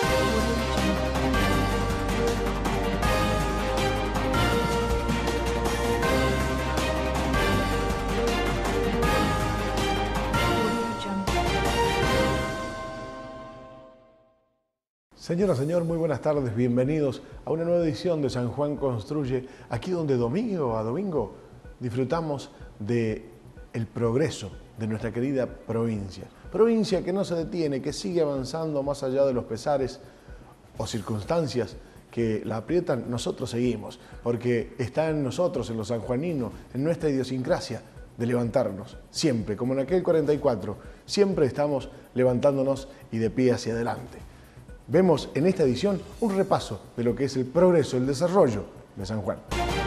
Señora, señor, muy buenas tardes, bienvenidos a una nueva edición de San Juan Construye, aquí donde domingo a domingo disfrutamos del progreso de nuestra querida provincia. Provincia que no se detiene, que sigue avanzando más allá de los pesares o circunstancias que la aprietan. Nosotros seguimos, porque está en nosotros, en los sanjuaninos, en nuestra idiosincrasia, de levantarnos, siempre, como en aquel 44, siempre estamos levantándonos y de pie hacia adelante. Vemos en esta edición un repaso de lo que es el progreso, el desarrollo de San Juan.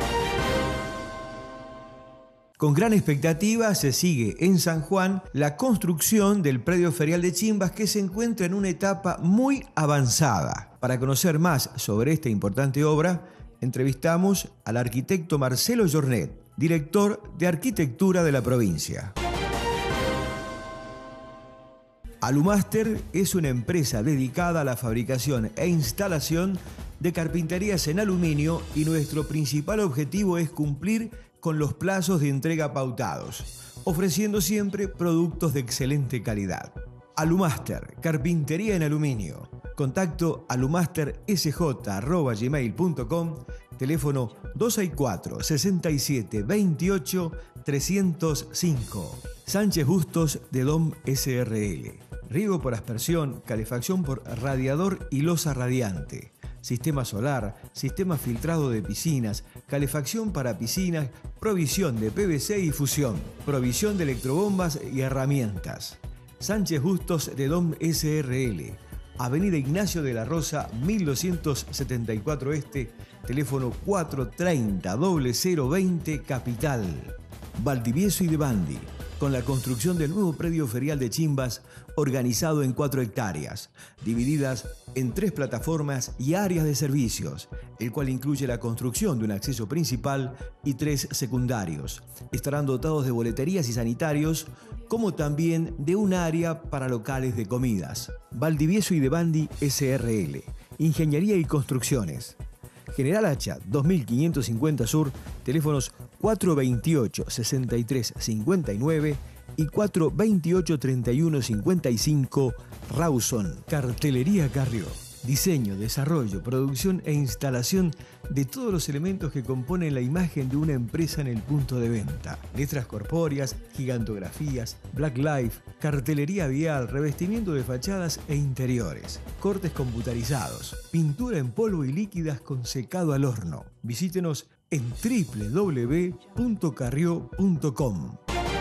Con gran expectativa se sigue en San Juan la construcción del predio ferial de Chimbas, que se encuentra en una etapa muy avanzada. Para conocer más sobre esta importante obra, entrevistamos al arquitecto Marcelo Jornet, director de arquitectura de la provincia. Alumaster es una empresa dedicada a la fabricación e instalación de carpinterías en aluminio y nuestro principal objetivo es cumplir con los plazos de entrega pautados, ofreciendo siempre productos de excelente calidad. Alumaster, carpintería en aluminio. Contacto alumastersj@gmail.com, teléfono 264 67 28 305. Sánchez Bustos de DOM SRL. Riego por aspersión, calefacción por radiador y losa radiante. Sistema solar, sistema filtrado de piscinas, calefacción para piscinas, provisión de PVC y fusión, provisión de electrobombas y herramientas. Sánchez Bustos de DOM SRL. Avenida Ignacio de la Rosa, 1274 Este, teléfono 430 0020 Capital. Valdivieso y de Bandi, con la construcción del nuevo predio ferial de Chimbas, organizado en 4 hectáreas, divididas en 3 plataformas y áreas de servicios, el cual incluye la construcción de un acceso principal y 3 secundarios. Estarán dotados de boleterías y sanitarios, como también de un área para locales de comidas. Valdivieso y de Bandi SRL, Ingeniería y Construcciones. General Hacha, 2550 Sur, teléfonos 428 63 59 y 428 31 55, Rawson. Cartelería Carrió. Diseño, desarrollo, producción e instalación de todos los elementos que componen la imagen de una empresa en el punto de venta. Letras corpóreas, gigantografías, black life, cartelería vial, revestimiento de fachadas e interiores, cortes computarizados, pintura en polvo y líquidas con secado al horno. Visítenos en www.carrió.com.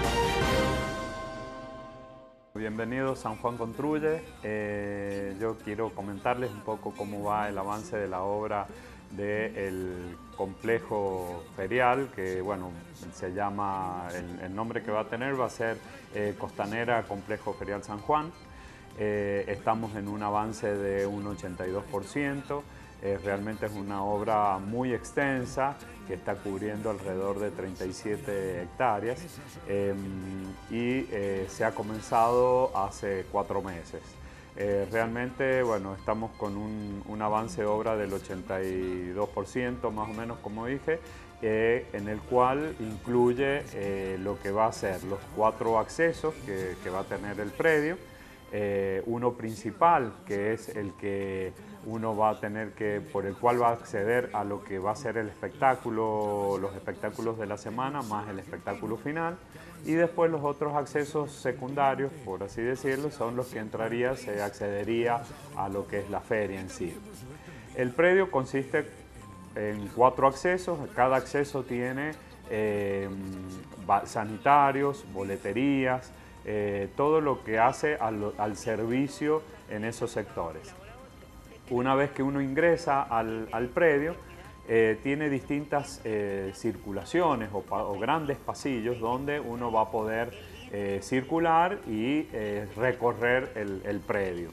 Bienvenidos a San Juan Construye. Yo quiero comentarles un poco cómo va el avance de la obra del complejo ferial, que bueno, se llama, el nombre que va a tener va a ser Costanera Complejo Ferial San Juan. Estamos en un avance de un 82%. Realmente es una obra muy extensa que está cubriendo alrededor de 37 hectáreas y se ha comenzado hace 4 meses. Realmente, bueno, estamos con un avance de obra del 82% más o menos, como dije, en el cual incluye lo que va a ser los 4 accesos que va a tener el predio. Uno principal, que es el que uno va a tener por el cual va a acceder a lo que va a ser el espectáculo, los espectáculos de la semana, más el espectáculo final. Y después los otros accesos secundarios, por así decirlo, son los que se accedería a lo que es la feria en sí. El predio consiste en 4 accesos, cada acceso tiene sanitarios, boleterías, todo lo que hace al servicio en esos sectores. Una vez que uno ingresa al predio, tiene distintas circulaciones o grandes pasillos donde uno va a poder circular y recorrer el predio.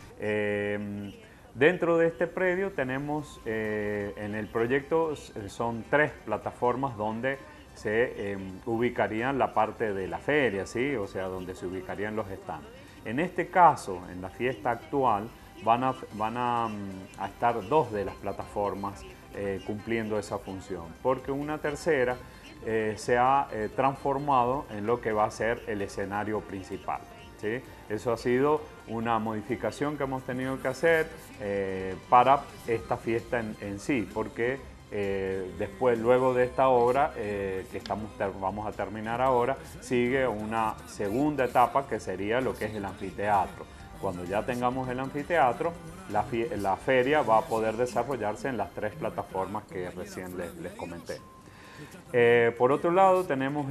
Dentro de este predio tenemos, en el proyecto son 3 plataformas donde se ubicarían la parte de la feria, ¿sí? O sea, donde se ubicarían los stands. En este caso, en la fiesta actual, van a estar 2 de las plataformas cumpliendo esa función, porque una tercera se ha transformado en lo que va a ser el escenario principal, ¿sí? Eso ha sido una modificación que hemos tenido que hacer para esta fiesta en sí, porque después, luego de esta obra que vamos a terminar ahora, sigue una segunda etapa que sería lo que es el anfiteatro. Cuando ya tengamos el anfiteatro, la feria va a poder desarrollarse en las 3 plataformas que recién les comenté. Por otro lado, tenemos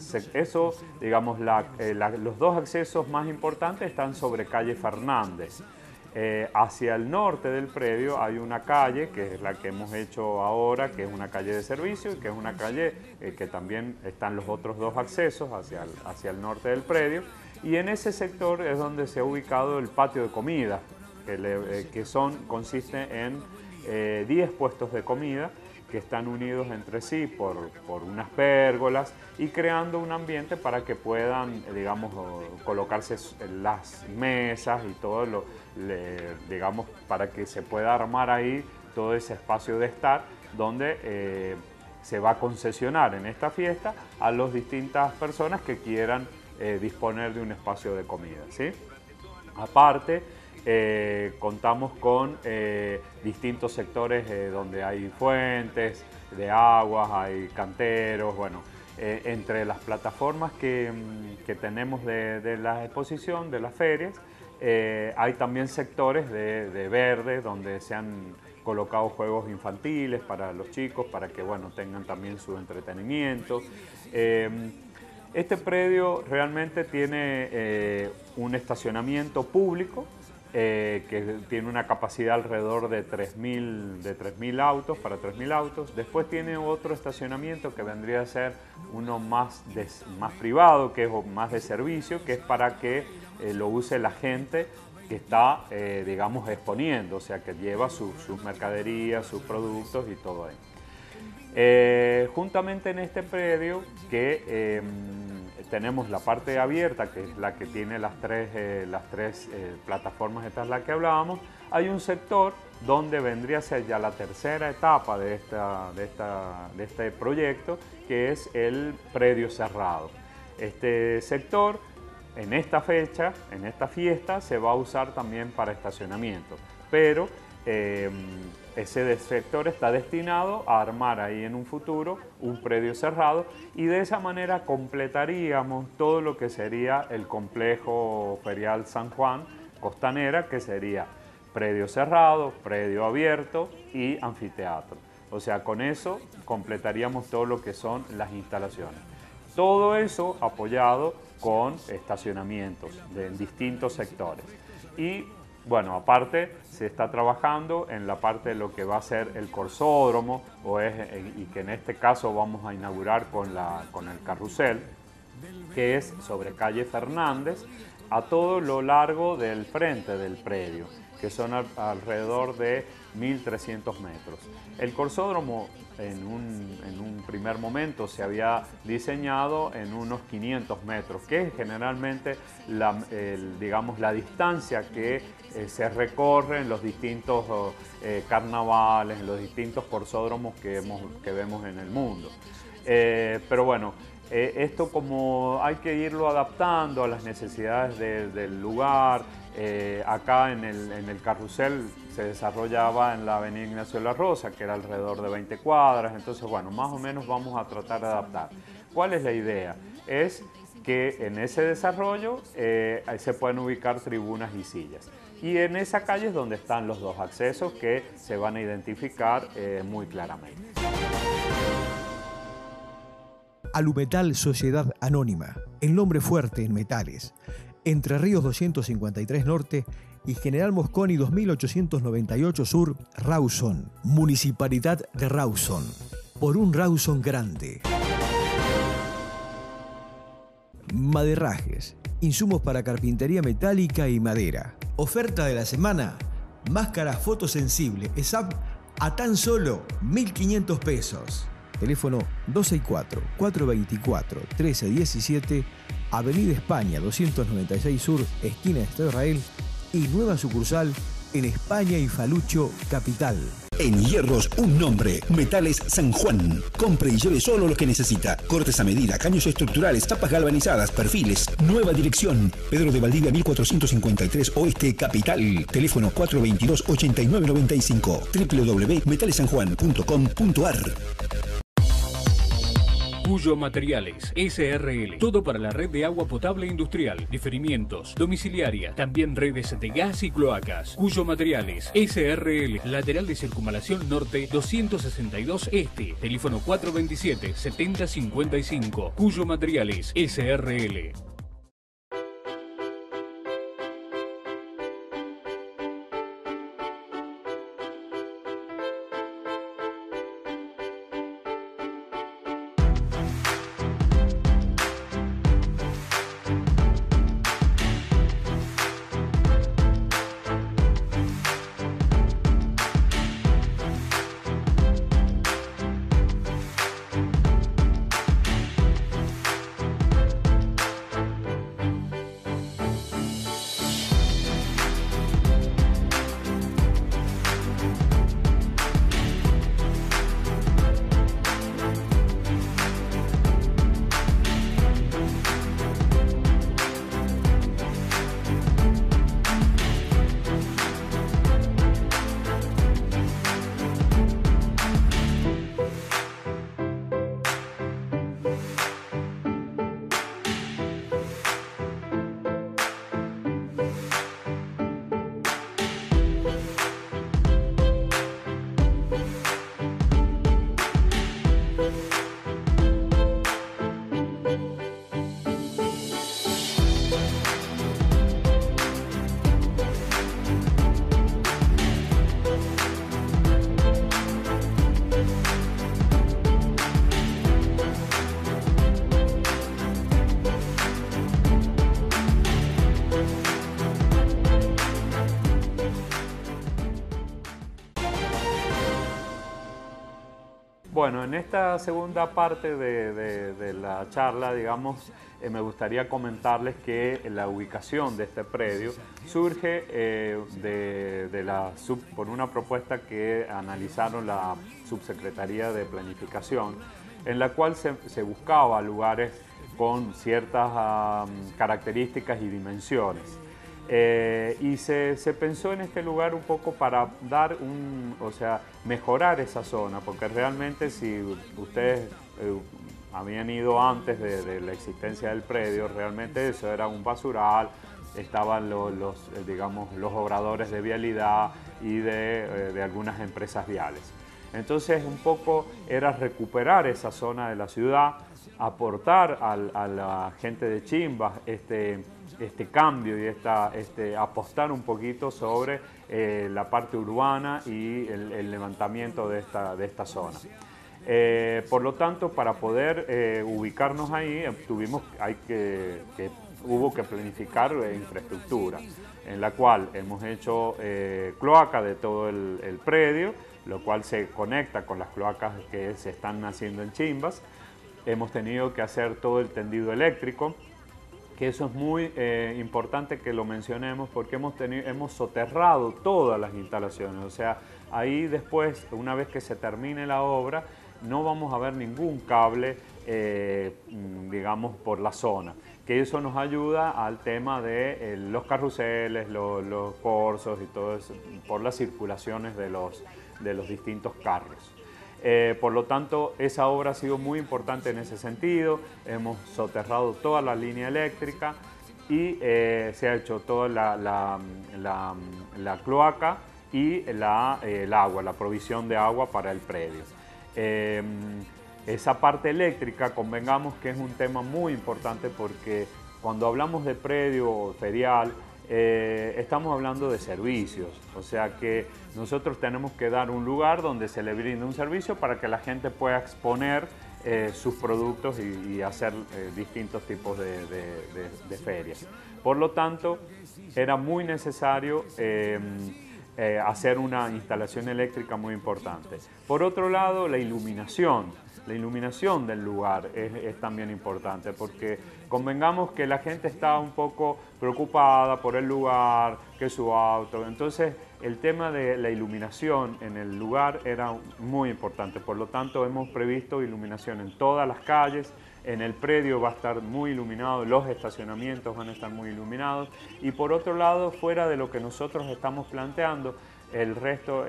los 2 accesos más importantes están sobre calle Fernández. Hacia el norte del predio hay una calle, que es la que hemos hecho ahora, que es una calle de servicio, y que es una calle que también están los otros 2 accesos hacia el norte del predio. Y en ese sector es donde se ha ubicado el patio de comida, que consiste en 10 puestos de comida que están unidos entre sí por unas pérgolas y creando un ambiente para que puedan, digamos, colocarse las mesas y todo digamos, para que se pueda armar ahí todo ese espacio de estar donde se va a concesionar en esta fiesta a las distintas personas que quieran disponer de un espacio de comida, ¿sí? Aparte, contamos con distintos sectores donde hay fuentes de aguas, hay canteros, bueno, entre las plataformas que tenemos de la exposición, de las ferias, hay también sectores de verde donde se han colocado juegos infantiles para los chicos, para que, bueno, tengan también su entretenimiento. Este predio realmente tiene un estacionamiento público que tiene una capacidad alrededor de 3.000 autos, para 3.000 autos. Después tiene otro estacionamiento que vendría a ser uno más privado, que es más de servicio, que es para que lo use la gente que está, digamos, exponiendo, o sea, que lleva sus mercaderías, sus productos y todo ahí. Juntamente en este predio que tenemos la parte abierta, que es la que tiene las tres plataformas, esta es la que hablábamos, hay un sector donde vendría a ser ya la tercera etapa de este proyecto, que es el predio cerrado. Este sector, en esta fecha, en esta fiesta, se va a usar también para estacionamiento, pero ese sector está destinado a armar ahí en un futuro un predio cerrado, y de esa manera completaríamos todo lo que sería el complejo ferial San Juan Costanera, que sería predio cerrado, predio abierto y anfiteatro. O sea, con eso completaríamos todo lo que son las instalaciones. Todo eso apoyado con estacionamientos en distintos sectores. Y bueno, aparte se está trabajando en la parte de lo que va a ser el corsódromo, y que en este caso vamos a inaugurar con el carrusel, que es sobre calle Fernández, a todo lo largo del frente del predio, que son alrededor de 1.300 metros. El corsódromo en un primer momento se había diseñado en unos 500 metros, que es generalmente digamos, la distancia que se recorre en los distintos carnavales, en los distintos corsódromos que vemos en el mundo. Pero bueno, esto como hay que irlo adaptando a las necesidades del lugar. Acá en el carrusel se desarrollaba en la avenida Ignacio de la Rosa, que era alrededor de 20 cuadras, entonces bueno, más o menos vamos a tratar de adaptar. ¿Cuál es la idea? Es que en ese desarrollo se pueden ubicar tribunas y sillas. Y en esa calle es donde están los 2 accesos que se van a identificar muy claramente. Alumetal Sociedad Anónima, el nombre fuerte en metales. Entre Ríos 253 Norte y General Mosconi 2898 Sur, Rawson. Municipalidad de Rawson. Por un Rawson grande. Maderrajes. Insumos para carpintería metálica y madera. Oferta de la semana. Máscara fotosensible ESAP a tan solo 1.500 pesos. Teléfono 264-424-1317, Avenida España 296 Sur, esquina de Estado Israel, y nueva sucursal en España y Falucho, Capital. En hierros, un nombre. Metales San Juan. Compre y lleve solo lo que necesita. Cortes a medida, caños estructurales, tapas galvanizadas, perfiles. Nueva dirección. Pedro de Valdivia 1453 Oeste, Capital. Teléfono 422-8995. www.metalesanjuan.com.ar. Cuyo Materiales, SRL. Todo para la red de agua potable industrial, diferimientos, domiciliaria, también redes de gas y cloacas. Cuyo Materiales, SRL. Lateral de Circunvalación Norte 262 Este. Teléfono 427-7055. Cuyo Materiales, SRL. Bueno, en esta segunda parte de la charla, digamos, me gustaría comentarles que la ubicación de este predio surge por una propuesta que analizaron la Subsecretaría de Planificación, en la cual se buscaba lugares con ciertas características y dimensiones. Y se pensó en este lugar un poco para dar mejorar esa zona, porque realmente si ustedes habían ido antes de la existencia del predio, realmente eso era un basural, estaban los obradores de vialidad y de algunas empresas viales. Entonces un poco era recuperar esa zona de la ciudad, aportar a la gente de Chimbas este cambio y apostar un poquito sobre la parte urbana y el levantamiento de esta zona. Por lo tanto, para poder ubicarnos ahí, hubo que planificar infraestructura, en la cual hemos hecho cloaca de todo el predio, lo cual se conecta con las cloacas que se están haciendo en Chimbas. Hemos tenido que hacer todo el tendido eléctrico, que eso es muy importante que lo mencionemos porque hemos soterrado todas las instalaciones. O sea, ahí después, una vez que se termine la obra, no vamos a ver ningún cable, digamos, por la zona. Que eso nos ayuda al tema de los carruseles, los corsos y todo eso, por las circulaciones de los distintos carros. Por lo tanto, esa obra ha sido muy importante en ese sentido. Hemos soterrado toda la línea eléctrica y se ha hecho toda la cloaca y el agua, la provisión de agua para el predio. Esa parte eléctrica, convengamos que es un tema muy importante porque cuando hablamos de predio ferial, estamos hablando de servicios, o sea que nosotros tenemos que dar un lugar donde se le brinde un servicio para que la gente pueda exponer sus productos y hacer distintos tipos de ferias. Por lo tanto, era muy necesario hacer una instalación eléctrica muy importante. Por otro lado, la iluminación del lugar es también importante porque convengamos que la gente está un poco preocupada por el lugar, que su auto. Entonces el tema de la iluminación en el lugar era muy importante, por lo tanto hemos previsto iluminación en todas las calles. En el predio va a estar muy iluminado, los estacionamientos van a estar muy iluminados y por otro lado, fuera de lo que nosotros estamos planteando, el resto,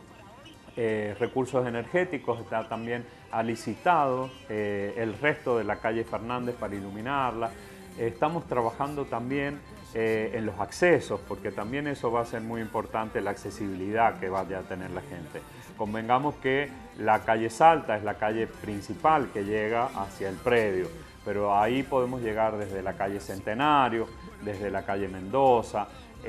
recursos energéticos, está también licitado el resto de la calle Fernández para iluminarla. Estamos trabajando también en los accesos, porque también eso va a ser muy importante, la accesibilidad que vaya a tener la gente. Convengamos que la calle Salta es la calle principal que llega hacia el predio, pero ahí podemos llegar desde la calle Centenario, desde la calle Mendoza.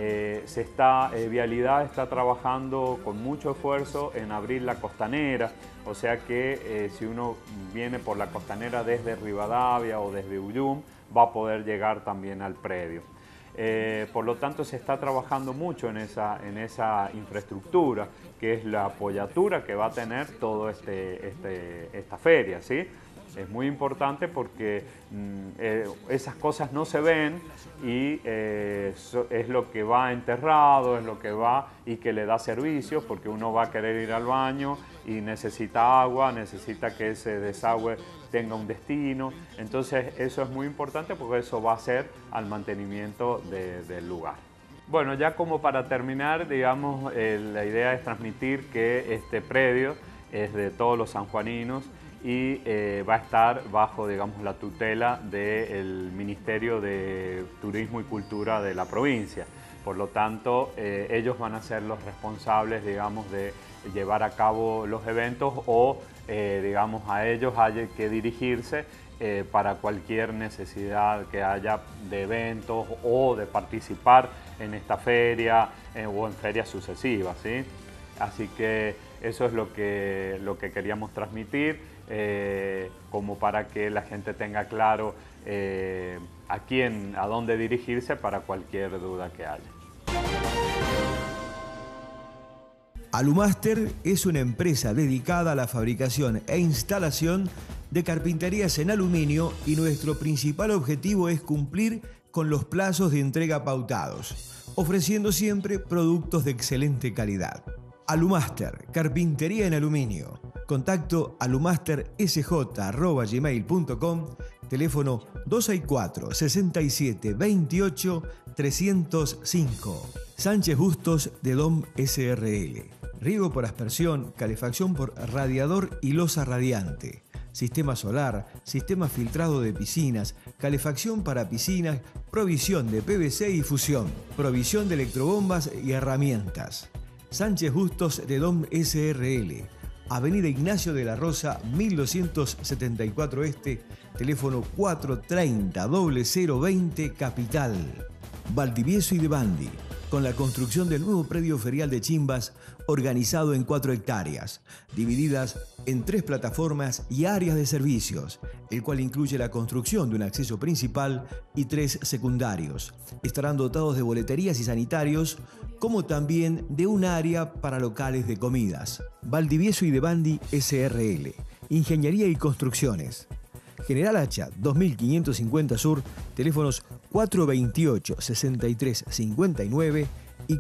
Vialidad está trabajando con mucho esfuerzo en abrir la costanera, o sea que si uno viene por la costanera desde Rivadavia o desde Ullum, va a poder llegar también al predio. Por lo tanto, se está trabajando mucho en esa infraestructura, que es la apoyatura que va a tener toda esta feria, ¿sí? Es muy importante porque esas cosas no se ven y es lo que va enterrado, es lo que va y que le da servicios, porque uno va a querer ir al baño y necesita agua, necesita que ese desagüe tenga un destino. Entonces eso es muy importante porque eso va a ser al mantenimiento del lugar. Bueno, ya como para terminar, digamos, la idea es transmitir que este predio es de todos los sanjuaninos y va a estar bajo, digamos, la tutela del Ministerio de Turismo y Cultura de la provincia. Por lo tanto, ellos van a ser los responsables, digamos, de llevar a cabo los eventos o, digamos, a ellos hay que dirigirse para cualquier necesidad que haya de eventos o de participar en esta feria o en ferias sucesivas, ¿sí? Así que eso es lo que queríamos transmitir, como para que la gente tenga claro a dónde dirigirse para cualquier duda que haya. Alumaster es una empresa dedicada a la fabricación e instalación de carpinterías en aluminio y nuestro principal objetivo es cumplir con los plazos de entrega pautados, ofreciendo siempre productos de excelente calidad. Alumaster, carpintería en aluminio. Contacto alumastersj@gmail.com, teléfono 264 67 28 305. Sánchez Bustos de DOM SRL. Riego por aspersión, calefacción por radiador y losa radiante. Sistema solar, sistema filtrado de piscinas, calefacción para piscinas, provisión de PVC y fusión, provisión de electrobombas y herramientas. Sánchez Bustos de DOM SRL. Avenida Ignacio de la Rosa, 1274 Este, teléfono 430-0020, Capital. Valdivieso y de Bandi, con la construcción del nuevo predio ferial de Chimbas, organizado en 4 hectáreas, divididas en 3 plataformas y áreas de servicios, el cual incluye la construcción de un acceso principal y 3 secundarios. Estarán dotados de boleterías y sanitarios, como también de un área para locales de comidas. Valdivieso y de Bandi SRL, Ingeniería y Construcciones. General Hacha, 2550 Sur, teléfonos 428-6359 y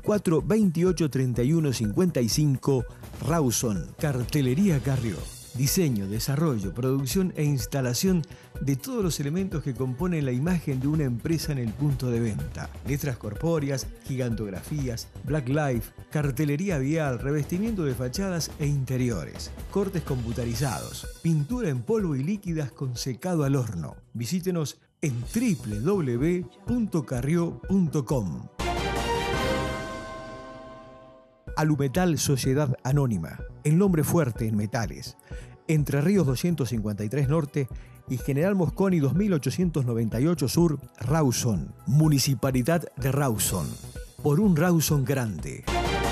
428-3155, Rawson. Cartelería Carrió. Diseño, desarrollo, producción e instalación de todos los elementos que componen la imagen de una empresa en el punto de venta. Letras corpóreas, gigantografías, Black Life, cartelería vial, revestimiento de fachadas e interiores, cortes computarizados, pintura en polvo y líquidas con secado al horno. Visítenos en www.carrió.com. Alumetal Sociedad Anónima, el nombre fuerte en metales. Entre Ríos 253 Norte y General Mosconi 2898 Sur, Rawson. Municipalidad de Rawson. Por un Rawson grande.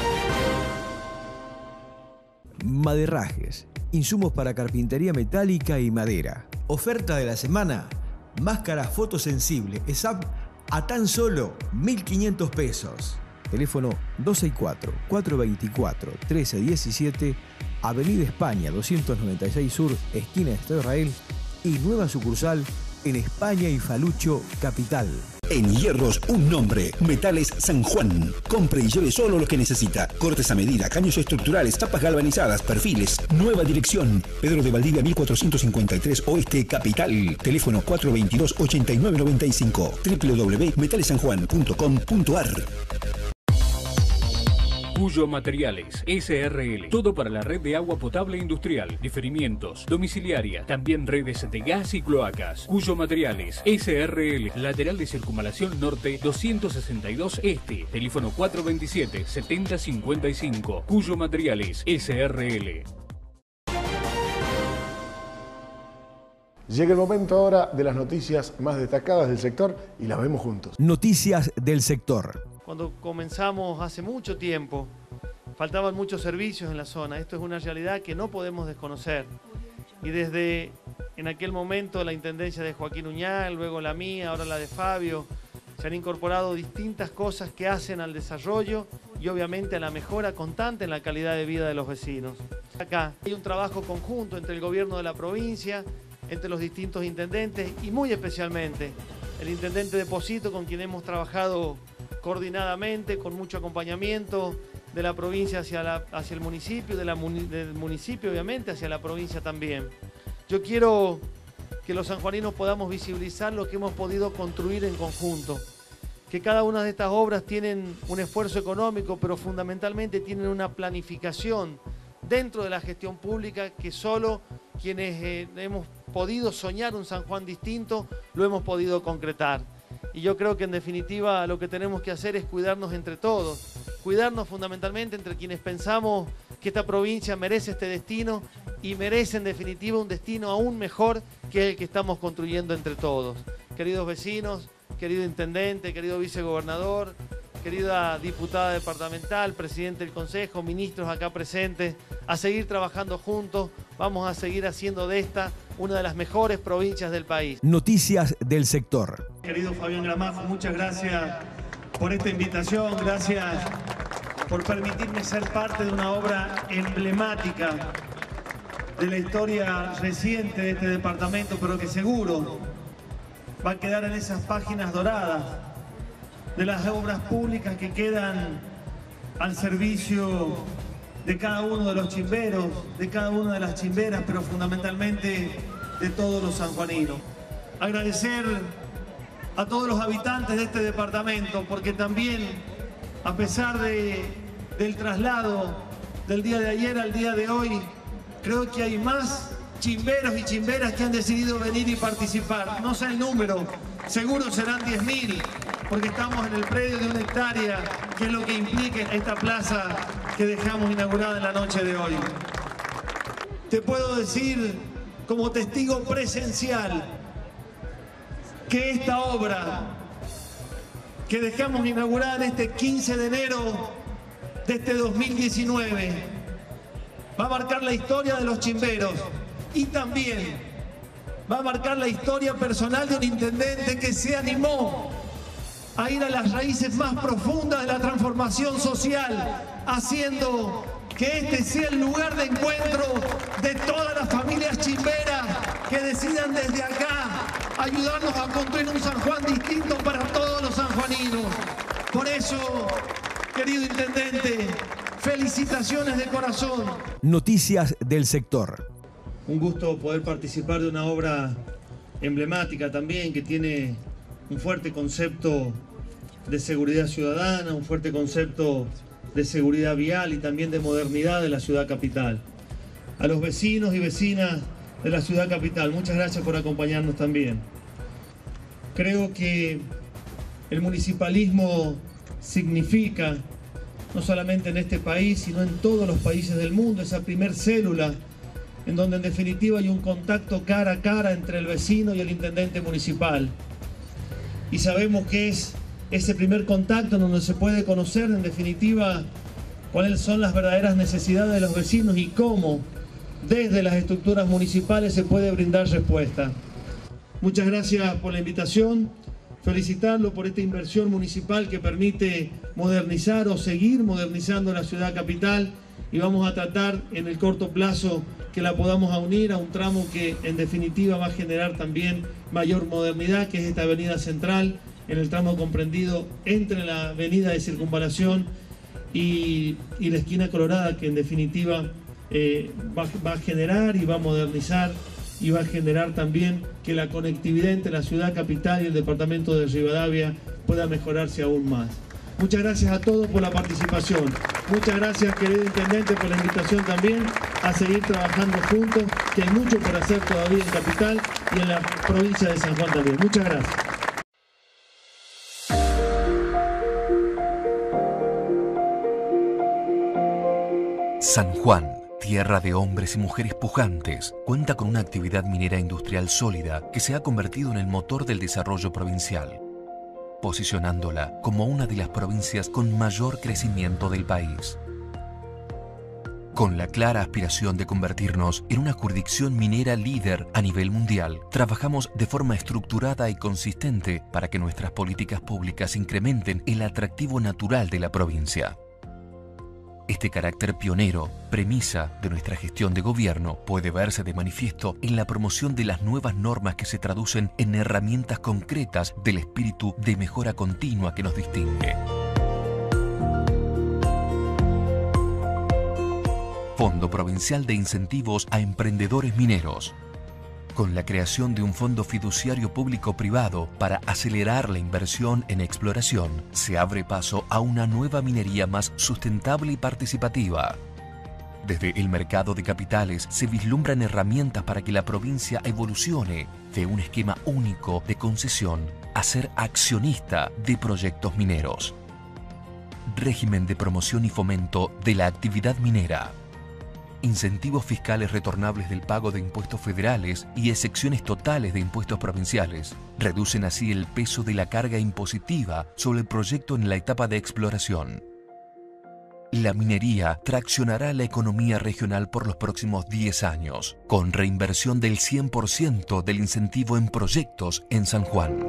Maderrajes. Insumos para carpintería metálica y madera. Oferta de la semana. Máscara fotosensible ESAP a tan solo 1.500 pesos. Teléfono 264-424-1317, Avenida España 296 Sur, esquina de Israel y nueva sucursal en España y Falucho, Capital. En hierros, un nombre. Metales San Juan. Compre y lleve solo lo que necesita. Cortes a medida, caños estructurales, tapas galvanizadas, perfiles. Nueva dirección. Pedro de Valdivia 1453 Oeste, Capital. Teléfono 422-8995. www.metalesanjuan.com.ar. Cuyo Materiales, SRL. Todo para la red de agua potable industrial, diferimientos, domiciliaria, también redes de gas y cloacas. Cuyo Materiales, SRL. Lateral de Circunvalación Norte 262 Este. Teléfono 427-7055. Cuyo Materiales, SRL. Llega el momento ahora de las noticias más destacadas del sector y las vemos juntos. Noticias del sector. Cuando comenzamos hace mucho tiempo, faltaban muchos servicios en la zona. Esto es una realidad que no podemos desconocer. Y desde en aquel momento la intendencia de Joaquín Uñal, luego la mía, ahora la de Fabio, se han incorporado distintas cosas que hacen al desarrollo y obviamente a la mejora constante en la calidad de vida de los vecinos. Acá hay un trabajo conjunto entre el gobierno de la provincia, entre los distintos intendentes y muy especialmente el intendente de Pocito, con quien hemos trabajado coordinadamente, con mucho acompañamiento de la provincia hacia el municipio, del municipio obviamente hacia la provincia también. Yo quiero que los sanjuaninos podamos visibilizar lo que hemos podido construir en conjunto, que cada una de estas obras tienen un esfuerzo económico, pero fundamentalmente tienen una planificación dentro de la gestión pública que solo quienes hemos podido soñar un San Juan distinto lo hemos podido concretar. Y yo creo que en definitiva lo que tenemos que hacer es cuidarnos entre todos, cuidarnos fundamentalmente entre quienes pensamos que esta provincia merece este destino y merece en definitiva un destino aún mejor que el que estamos construyendo entre todos. Queridos vecinos, querido intendente, querido vicegobernador, querida diputada departamental, presidente del Consejo, ministros acá presentes, a seguir trabajando juntos, vamos a seguir haciendo de esta una de las mejores provincias del país. Noticias del sector. Querido Fabián Gramajo, muchas gracias por esta invitación, gracias por permitirme ser parte de una obra emblemática de la historia reciente de este departamento, pero que seguro va a quedar en esas páginas doradas de las obras públicas que quedan al servicio de cada uno de los chimberos, de cada una de las chimberas, pero fundamentalmente de todos los sanjuaninos. Agradecer a todos los habitantes de este departamento, porque también, a pesar del traslado del día de ayer al día de hoy, creo que hay más chimberos y chimberas que han decidido venir y participar. No sé el número, seguro serán 10.000, porque estamos en el predio de 1 hectárea, que es lo que implica esta plaza que dejamos inaugurada en la noche de hoy. Te puedo decir, como testigo presencial, que esta obra que dejamos inaugurada en este 15 de enero de este 2019 va a marcar la historia de los chimberos y también va a marcar la historia personal de un intendente que se animó a ir a las raíces más profundas de la transformación social, haciendo que este sea el lugar de encuentro de todas las familias chimberas que decidan desde acá ayudarnos a construir un San Juan distinto para todos los sanjuaninos. Por eso, querido intendente, felicitaciones de corazón. Noticias del sector. Un gusto poder participar de una obra emblemática también que tiene un fuerte concepto de seguridad ciudadana, un fuerte concepto de seguridad vial y también de modernidad de la ciudad capital. A los vecinos y vecinas de la ciudad capital, muchas gracias por acompañarnos también. Creo que el municipalismo significa, no solamente en este país, sino en todos los países del mundo, esa primer célula en donde en definitiva hay un contacto cara a cara entre el vecino y el intendente municipal. Y sabemos que es ese primer contacto en donde se puede conocer en definitiva cuáles son las verdaderas necesidades de los vecinos y cómo desde las estructuras municipales se puede brindar respuesta. Muchas gracias por la invitación, felicitarlo por esta inversión municipal que permite modernizar o seguir modernizando la ciudad capital y vamos a tratar en el corto plazo que la podamos unir a un tramo que en definitiva va a generar también mayor modernidad, que es esta avenida central, en el tramo comprendido entre la avenida de Circunvalación y la esquina Colorada, que en definitiva va a generar y va a modernizar y va a generar también que la conectividad entre la ciudad capital y el departamento de Rivadavia pueda mejorarse aún más. Muchas gracias a todos por la participación. Muchas gracias, querido intendente, por la invitación también a seguir trabajando juntos, que hay mucho por hacer todavía en Capital y en la provincia de San Juan también. Muchas gracias. San Juan, tierra de hombres y mujeres pujantes, cuenta con una actividad minera industrial sólida que se ha convertido en el motor del desarrollo provincial, posicionándola como una de las provincias con mayor crecimiento del país. Con la clara aspiración de convertirnos en una jurisdicción minera líder a nivel mundial, trabajamos de forma estructurada y consistente para que nuestras políticas públicas incrementen el atractivo natural de la provincia. Este carácter pionero, premisa de nuestra gestión de gobierno, puede verse de manifiesto en la promoción de las nuevas normas que se traducen en herramientas concretas del espíritu de mejora continua que nos distingue. Fondo Provincial de Incentivos a Emprendedores Mineros. Con la creación de un fondo fiduciario público-privado para acelerar la inversión en exploración, se abre paso a una nueva minería más sustentable y participativa. Desde el mercado de capitales se vislumbran herramientas para que la provincia evolucione de un esquema único de concesión a ser accionista de proyectos mineros. Régimen de promoción y fomento de la actividad minera. Incentivos fiscales retornables del pago de impuestos federales y excepciones totales de impuestos provinciales reducen así el peso de la carga impositiva sobre el proyecto en la etapa de exploración. La minería traccionará la economía regional por los próximos 10 años, con reinversión del 100% del incentivo en proyectos en San Juan.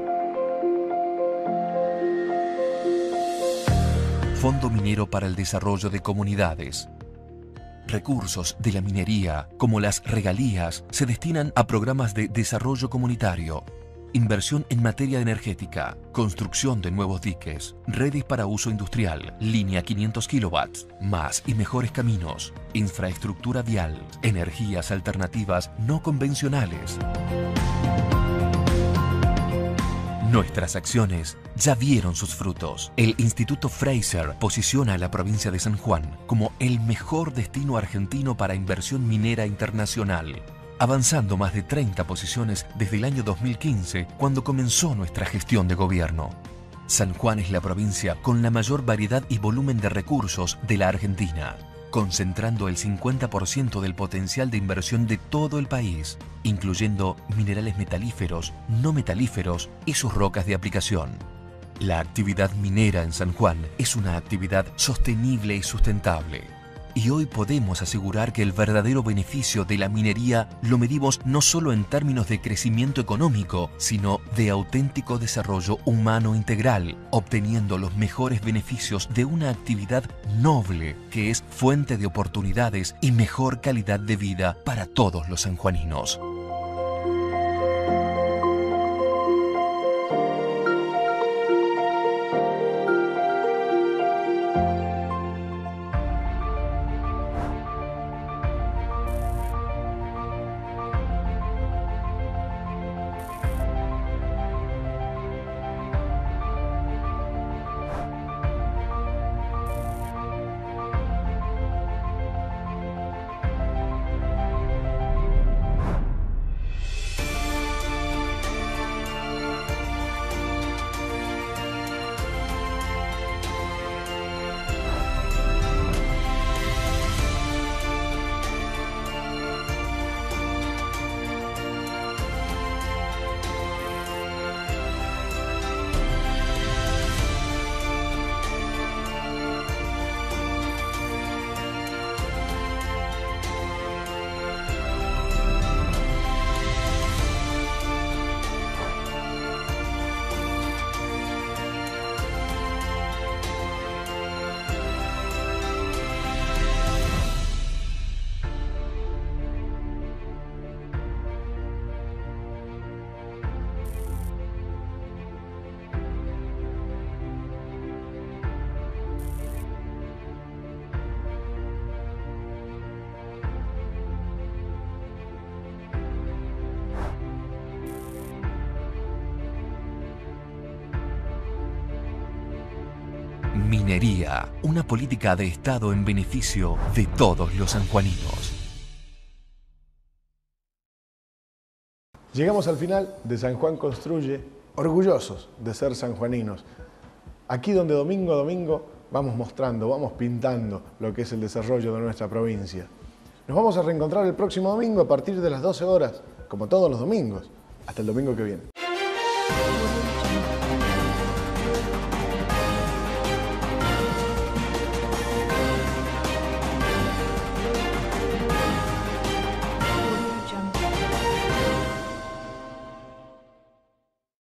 Fondo Minero para el Desarrollo de Comunidades. Recursos de la minería, como las regalías, se destinan a programas de desarrollo comunitario, inversión en materia energética, construcción de nuevos diques, redes para uso industrial, línea 500 kilowatts, más y mejores caminos, infraestructura vial, energías alternativas no convencionales. Nuestras acciones ya vieron sus frutos. El Instituto Fraser posiciona a la provincia de San Juan como el mejor destino argentino para inversión minera internacional, avanzando más de 30 posiciones desde el año 2015, cuando comenzó nuestra gestión de gobierno. San Juan es la provincia con la mayor variedad y volumen de recursos de la Argentina, concentrando el 50% del potencial de inversión de todo el país, incluyendo minerales metalíferos, no metalíferos y sus rocas de aplicación. La actividad minera en San Juan es una actividad sostenible y sustentable. Y hoy podemos asegurar que el verdadero beneficio de la minería lo medimos no solo en términos de crecimiento económico, sino de auténtico desarrollo humano integral, obteniendo los mejores beneficios de una actividad noble que es fuente de oportunidades y mejor calidad de vida para todos los sanjuaninos. Minería, una política de Estado en beneficio de todos los sanjuaninos. Llegamos al final de San Juan Construye, orgullosos de ser sanjuaninos. Aquí donde domingo a domingo vamos mostrando, vamos pintando lo que es el desarrollo de nuestra provincia. Nos vamos a reencontrar el próximo domingo a partir de las 12 horas, como todos los domingos. Hasta el domingo que viene.